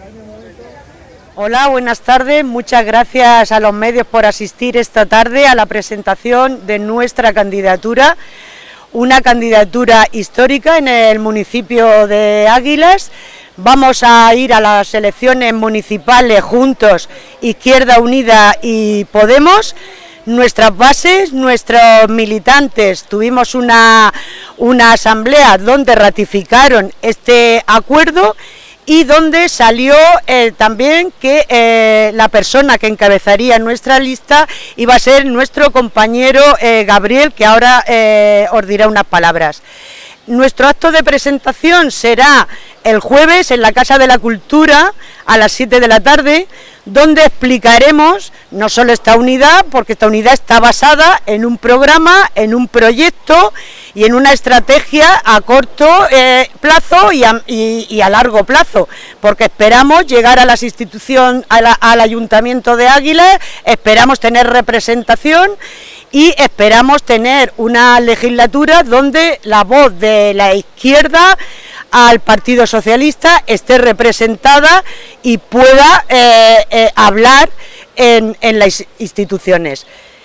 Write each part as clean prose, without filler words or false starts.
Hola, buenas tardes. Muchas gracias a los medios por asistir esta tarde a la presentación de nuestra candidatura, una candidatura histórica en el municipio de Águilas. Vamos a ir a las elecciones municipales juntos, Izquierda Unida y Podemos. Nuestras bases, nuestros militantes, tuvimos una asamblea donde ratificaron este acuerdo y donde salió también que la persona que encabezaría nuestra lista iba a ser nuestro compañero Gabriel, que ahora os dirá unas palabras. Nuestro acto de presentación será el jueves en la Casa de la Cultura a las 7 de la tarde, donde explicaremos no solo esta unidad, porque esta unidad está basada en un programa, en un proyecto y en una estrategia a corto plazo y a largo plazo, porque esperamos llegar a las instituciones, al Ayuntamiento de Águilas, esperamos tener representación y esperamos tener una legislatura donde la voz de la izquierda al Partido Socialista esté representada y pueda hablar en las instituciones.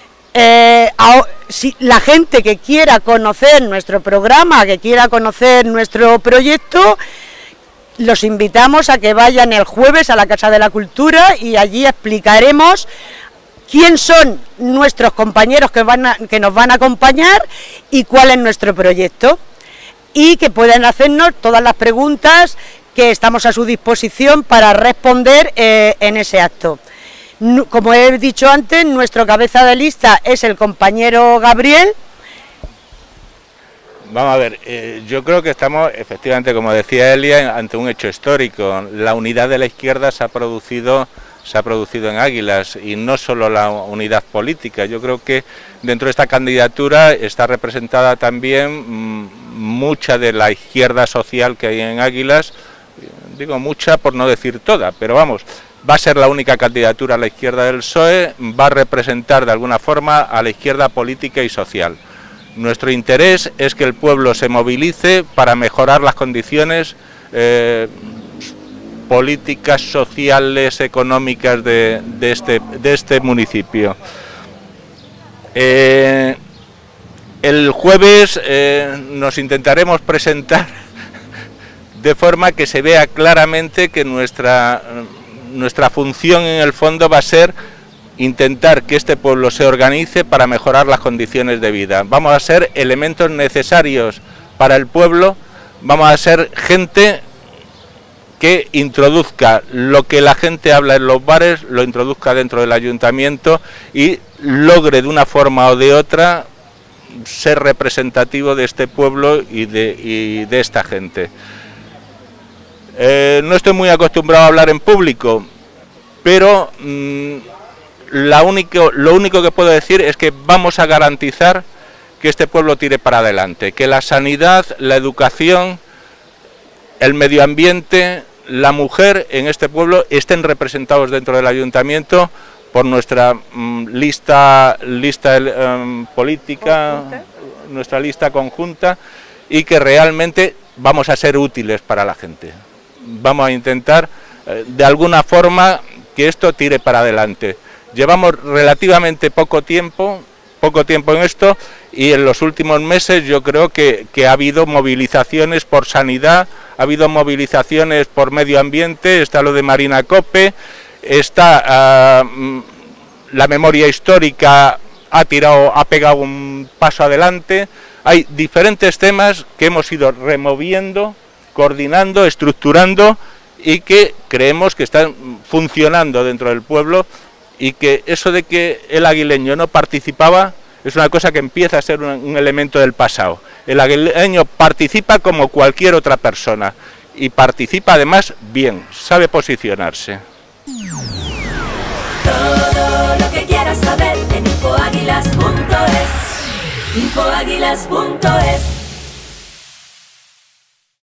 Si la gente que quiera conocer nuestro programa, que quiera conocer nuestro proyecto, los invitamos a que vayan el jueves a la Casa de la Cultura y allí explicaremos quién son nuestros compañeros que nos van a acompañar y cuál es nuestro proyecto, y que pueden hacernos todas las preguntas que estamos a su disposición para responder en ese acto. Como he dicho antes, nuestro cabeza de lista es el compañero Gabriel. Vamos a ver, yo creo que estamos, efectivamente, como decía Elia, ante un hecho histórico. La unidad de la izquierda se ha producido en Águilas, y no solo la unidad política. Yo creo que dentro de esta candidatura está representada también mucha de la izquierda social que hay en Águilas, digo mucha por no decir toda, pero vamos, va a ser la única candidatura a la izquierda del PSOE, va a representar de alguna forma a la izquierda política y social. Nuestro interés es que el pueblo se movilice para mejorar las condiciones políticas, sociales, económicas de este municipio. El jueves nos intentaremos presentar de forma que se vea claramente que nuestra función en el fondo va a ser intentar que este pueblo se organice para mejorar las condiciones de vida. Vamos a ser elementos necesarios para el pueblo, vamos a ser gente que introduzca lo que la gente habla en los bares, lo introduzca dentro del ayuntamiento y logre de una forma o de otra ser representativo de este pueblo y de esta gente. No estoy muy acostumbrado a hablar en público, pero lo único que puedo decir es que vamos a garantizar que este pueblo tire para adelante, que la sanidad, la educación, el medio ambiente, la mujer en este pueblo estén representados dentro del ayuntamiento por nuestra lista política, nuestra lista conjunta, y que realmente vamos a ser útiles para la gente. Vamos a intentar de alguna forma que esto tire para adelante. Llevamos relativamente poco tiempo en esto, y en los últimos meses yo creo que ha habido movilizaciones por sanidad, ha habido movilizaciones por medio ambiente, está lo de Marina Cope, está la memoria histórica ha pegado un paso adelante. Hay diferentes temas que hemos ido removiendo, coordinando, estructurando, y que creemos que están funcionando dentro del pueblo, y que eso de que el aguileño no participaba es una cosa que empieza a ser un elemento del pasado. El aguileño participa como cualquier otra persona, y participa además bien, sabe posicionarse. Todo lo que quieras saber en infoaguilas.es. Infoaguilas.es.